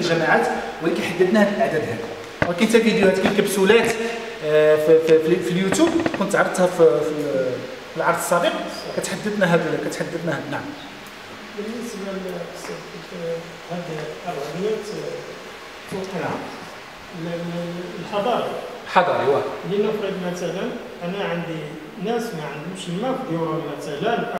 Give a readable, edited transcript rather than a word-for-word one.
الجماعات، ولكن حددنا هذا الاعداد هذا. ولكن حتى فيديوهات كالكبسولات في اليوتيوب كنت عرضتها في العرض السابق، كتحددنا هذا نعم. بالنسبه لهذه العمليات توقيع الحضاري واه لنفرض مثلا انا عندي ناس ما عندهمش الماء في ديورهم مثلا